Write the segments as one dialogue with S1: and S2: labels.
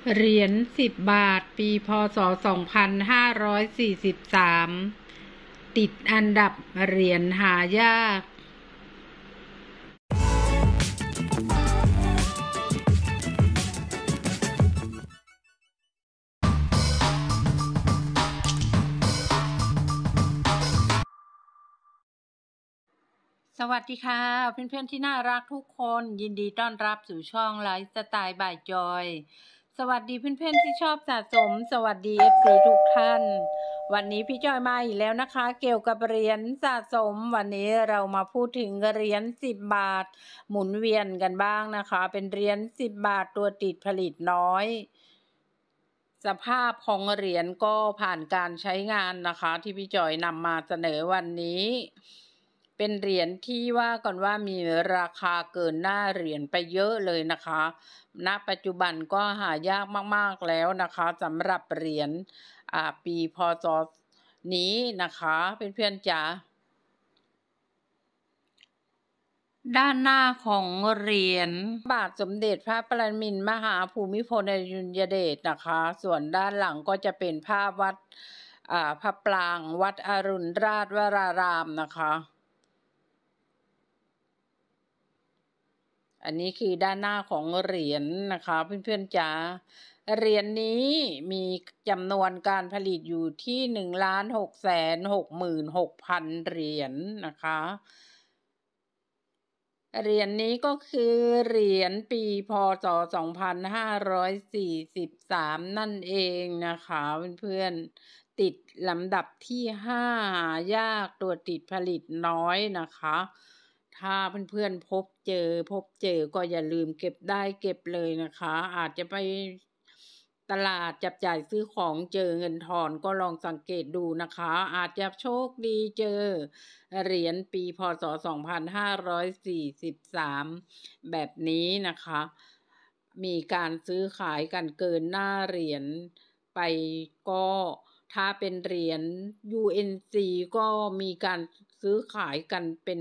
S1: เหรียญ10 บาทปีพ.ศ. 2543ติดอันดับเหรียญหายากสวัสดีค่ะเพื่อนๆที่น่ารักทุกคนยินดีต้อนรับสู่ช่องไลฟ์สไตล์บ่ายจอยสวัสดีเพื่อนๆที่ชอบสะสมสวัสดี FC ทุกท่านวันนี้พี่จอยมาอีกแล้วนะคะเกี่ยวกับเหรียญสะสมวันนี้เรามาพูดถึงเหรียญ10 บาทหมุนเวียนกันบ้างนะคะเป็นเหรียญ10 บาทตัวติดผลิตน้อยสภาพของเหรียญก็ผ่านการใช้งานนะคะที่พี่จอยนำมาเสนอวันนี้เป็นเหรียญที่ว่าก่อนว่ามีราคาเกินหน้าเหรียญไปเยอะเลยนะคะณปัจจุบันก็หายากมากๆแล้วนะคะสำหรับเหรียญปีพ.ศ. นี้นะคะเพื่อนๆจ๋าด้านหน้าของเหรียญบาทสมเด็จพระปรมินทรมหาภูมิพลอดุลยเดชนะคะส่วนด้านหลังก็จะเป็นภาพวัดพระปรางวัดอรุณราชวรารามนะคะอันนี้คือด้านหน้าของเหรียญนะคะเพื่อนๆจ๋าเหรียญนี้มีจำนวนการผลิตอยู่ที่1,666,000 เหรียญนะคะเหรียญนี้ก็คือเหรียญปีพ.ศ. 2543นั่นเองนะคะเพื่อนๆติดลำดับที่5ยากตัวติดผลิตน้อยนะคะถ้าเพื่อนๆพบเจอก็อย่าลืมเก็บได้เก็บเลยนะคะอาจจะไปตลาดจับจ่ายซื้อของเจอเงินทอนก็ลองสังเกตดูนะคะอาจจะโชคดีเจอเหรียญปีพ.ศ. 2543แบบนี้นะคะมีการซื้อขายกันเกินหน้าเหรียญไปก็ถ้าเป็นเหรียญ UNC ก็มีการซื้อขายกันเป็น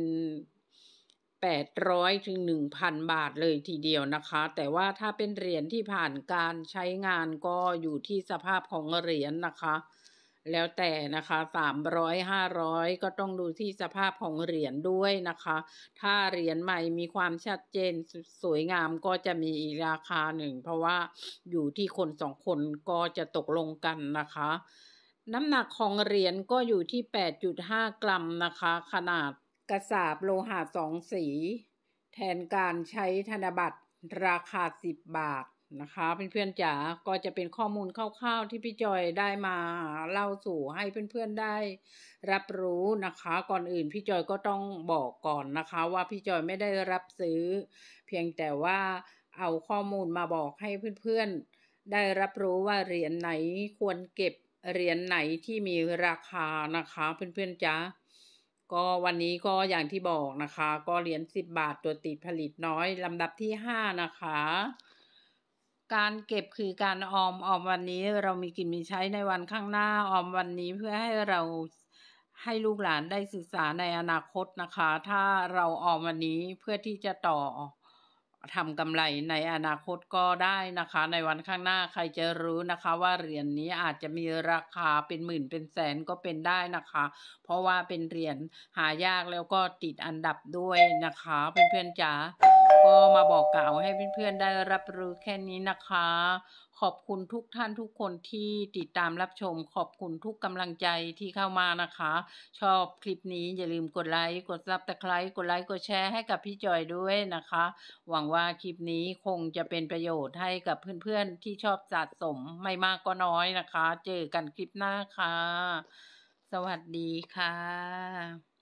S1: 800 ถึง 1,000 บาทเลยทีเดียวนะคะแต่ว่าถ้าเป็นเหรียญที่ผ่านการใช้งานก็อยู่ที่สภาพของเหรียญนะคะแล้วแต่นะคะ300 500ก็ต้องดูที่สภาพของเหรียญด้วยนะคะถ้าเหรียญใหม่มีความชัดเจนสวยงามก็จะมีอีกราคาหนึ่งเพราะว่าอยู่ที่คน2 คนก็จะตกลงกันนะคะน้ำหนักของเหรียญก็อยู่ที่ 8.5 กรัมนะคะขนาดกระสาบโลหะ2 สีแทนการใช้ธนบัตรราคา10 บาทนะคะเพื่อนๆจ๋าก็จะเป็นข้อมูลคร่าวๆที่พี่จอยได้มาเล่าสู่ให้เพื่อนๆได้รับรู้นะคะก่อนอื่นพี่จอยก็ต้องบอกก่อนนะคะว่าพี่จอยไม่ได้รับซื้อเพียงแต่ว่าเอาข้อมูลมาบอกให้เพื่อนๆได้รับรู้ว่าเหรียญไหนควรเก็บเหรียญไหนที่มีราคานะคะเพื่อนๆจ๋าก็วันนี้ก็อย่างที่บอกนะคะก็เหรียญ10 บาทตัวติดผลิตน้อยลำดับที่5นะคะการเก็บคือการออมวันนี้เรามีกินมีใช้ในวันข้างหน้าออมวันนี้เพื่อให้ลูกหลานได้ศึกษาในอนาคตนะคะถ้าเราออมวันนี้เพื่อที่จะต่อทำกำไรในอนาคตก็ได้นะคะในวันข้างหน้าใครจะรู้นะคะว่าเหรียญนี้อาจจะมีราคาเป็นหมื่นเป็นแสนก็เป็นได้นะคะเพราะว่าเป็นเหรียญหายากแล้วก็ติดอันดับด้วยนะคะเพื่อนๆจ๋าก็มาบอกกล่าวให้เพื่อนๆได้รับรู้แค่นี้นะคะขอบคุณทุกท่านทุกคนที่ติดตามรับชมขอบคุณทุกกำลังใจที่เข้ามานะคะชอบคลิปนี้อย่าลืมกดไลค์กด Subscribe กดไลค์กดแชร์ให้กับพี่จอยด้วยนะคะหวังว่าคลิปนี้คงจะเป็นประโยชน์ให้กับเพื่อนๆที่ชอบสะสมไม่มากก็น้อยนะคะเจอกันคลิปหน้าค่ะสวัสดีค่ะ